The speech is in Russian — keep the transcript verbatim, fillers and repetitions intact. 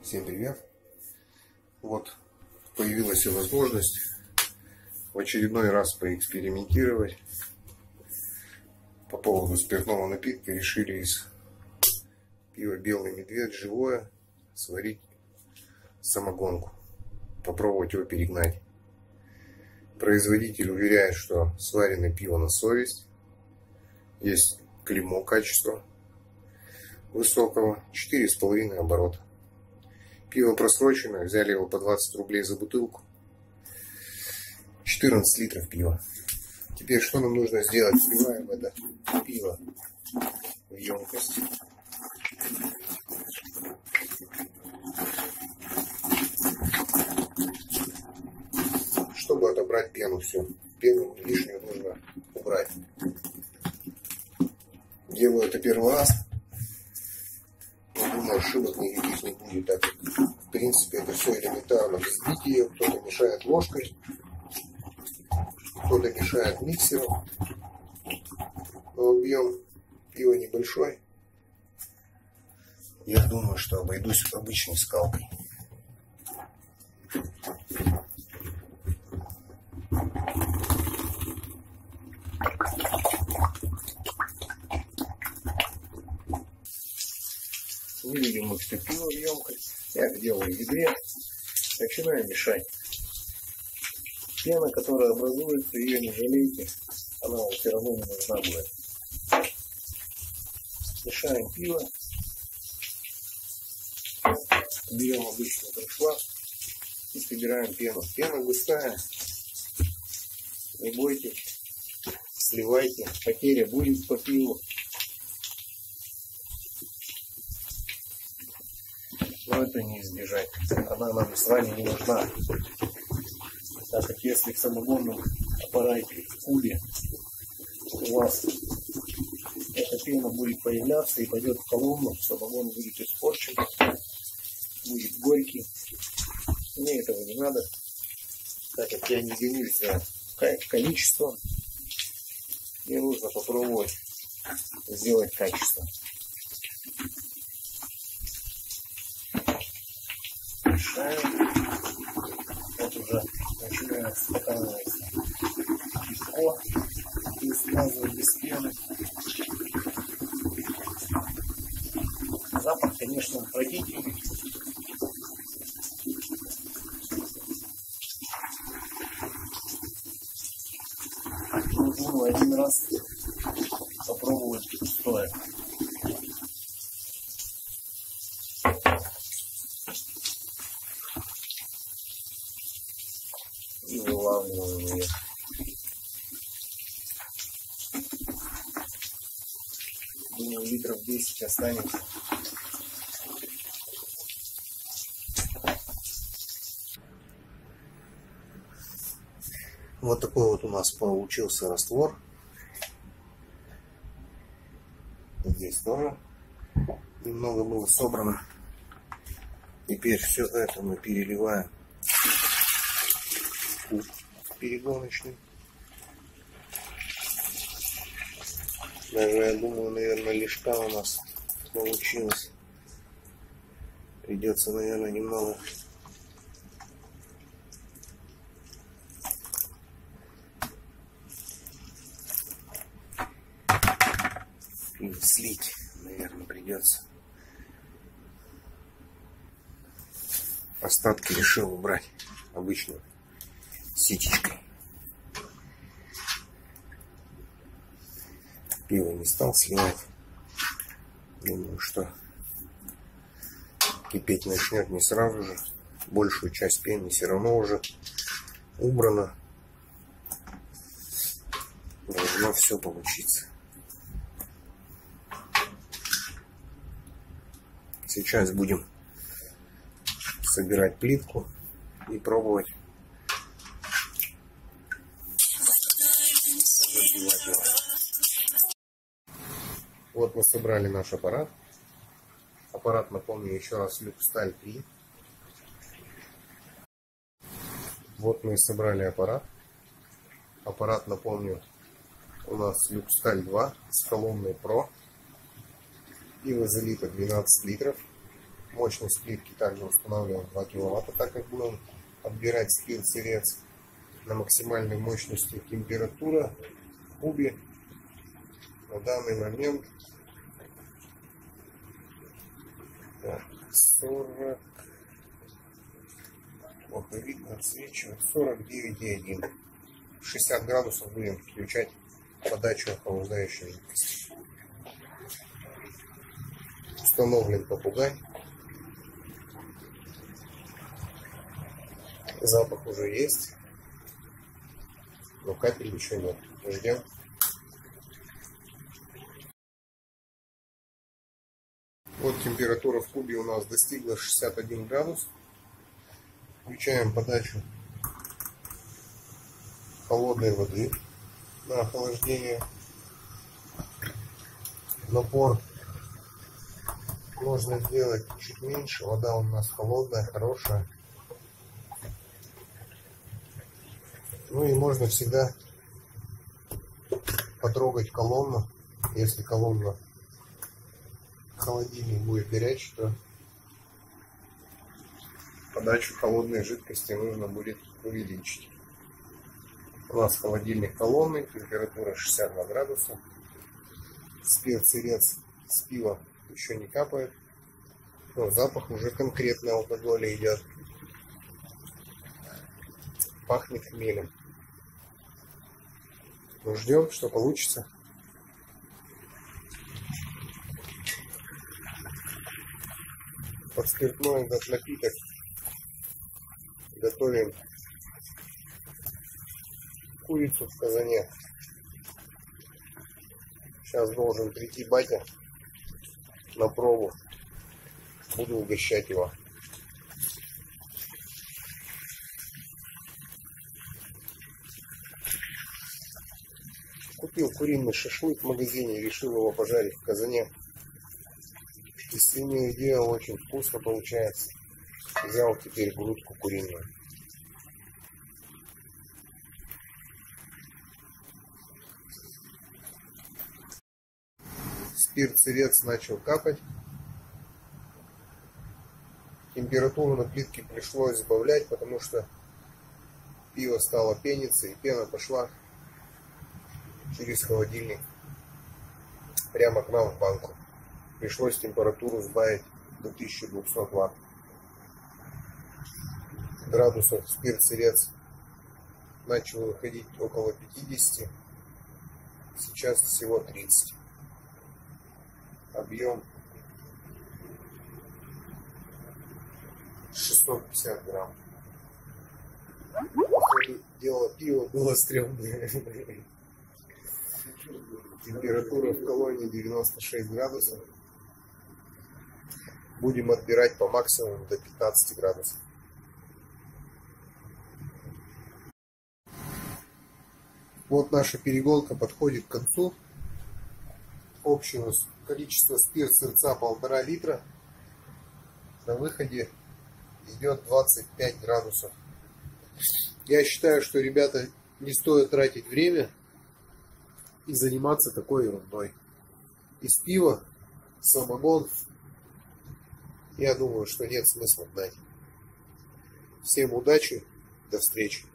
Всем привет! Вот появилась возможность в очередной раз поэкспериментировать по поводу спиртного напитка. Решили из пива Белый Медведь живое сварить самогонку, попробовать его перегнать. Производитель уверяет, что сваренное пиво на совесть, есть клеймо качества высокого, четыре с половиной оборота. Пиво просроченное, взяли его по двадцать рублей за бутылку. четырнадцать литров пива. Теперь что нам нужно сделать? Сливаем это пиво в емкость. Чтобы отобрать пену всю. Пену лишнюю нужно убрать. Делаю это первый раз. Я думаю, ошибок никаких не будет, так как, в принципе, это все элементарно. Взбить ее, кто-то мешает ложкой, кто-то мешает миксером. Но объем пива небольшой. Я думаю, что обойдусь обычной скалкой. Выведем мы все пиво в емкость. Я это делаю в ведре. Начинаю мешать. Пена, которая образуется, ее не жалейте. Она вам все равно не нужна будет. Мешаем пиво. Берем обычный дуршлаг и собираем пену. Пена густая. Не бойтесь. Сливайте. Потеря будет по пиву. Но это не избежать. Она нам с вами не нужна. Так как если в самогонном аппарате, в кубе, у вас эта пена будет появляться и пойдет в колонну, самогон будет испорчен, будет горький. Мне этого не надо, так как я не гонюсь за количеством. Мне нужно попробовать сделать качество. Вот уже начинает стаканываться тепло и сразу без пены. Запах, конечно, отвратительный. Но думаю, один раз попробовать стоит. И вылавливаем ее. Думаю, литров десять останется. Вот такой вот у нас получился раствор. Здесь тоже немного было собрано. Теперь все это мы переливаем перегоночный. Даже, я думаю, наверное, лишка у нас получилось. Придется, наверное, немного и слить, наверное, придется. Остатки решил убрать обычно ситечкой. Пиво не стал сливать. Думаю, что кипеть начнет не сразу же. Большую часть пены все равно уже убрано. Должно все получиться. Сейчас будем собирать плитку и пробовать. Вот мы собрали наш аппарат. Аппарат, напомню еще раз, Люксталь три. Вот мы и собрали аппарат. Аппарат, напомню, у нас Люксталь два с колонной Pro. Пиво залито двенадцать литров. Мощность плитки также устанавливаем два киловатта, так как будем отбирать спирт-сырец на максимальной мощности. Температура в кубе на данный момент сорок, вот видно, отсвечивает сорок девять и один. шестьдесят градусов будем включать подачу охлаждающей жидкости. Установлен попугай. Запах уже есть, но капель еще нет. Ждем. Вот температура в кубе у нас достигла шестьдесят один градус. Включаем подачу холодной воды на охлаждение. Напор можно сделать чуть меньше. Вода у нас холодная, хорошая. Ну и можно всегда потрогать колонну. Если колонна холодильник будет горячий, то подачу холодной жидкости нужно будет увеличить. У нас холодильник колонны, температура шестьдесят два градуса. Спирт-сырец с пива еще не капает, но запах уже конкретно алкоголя идет. Пахнет хмелем. Ну, ждем, что получится. Под спиртной этот напиток готовим курицу в казане. Сейчас должен прийти батя на пробу. Буду угощать его. Купил куриный шашлык в магазине, решил его пожарить в казане. Из свинины делал, очень вкусно получается. Взял теперь грудку куриную. Спирт-сырец начал капать. Температуру на плитке пришлось сбавлять, потому что пиво стало пениться, и пена пошла через холодильник прямо к нам в банку. Пришлось температуру сбавить до тысячи двухсот ватт градусов. Спирт-сырец начал выходить около пятидесяти, сейчас всего тридцать. Объем шестьсот пятьдесят грамм. Походу, дело пива было стрёмное. Температура в колонии девяносто шесть градусов. Будем отбирать по максимуму до пятнадцати градусов. Вот наша переголка подходит к концу. Общее количество спирт-сырца полтора литра. На выходе идет двадцать пять градусов. Я считаю, что, ребята, не стоит тратить время и заниматься такой ерундой. Из пива самогон, я думаю, что нет смысла гнать. Всем удачи, до встречи.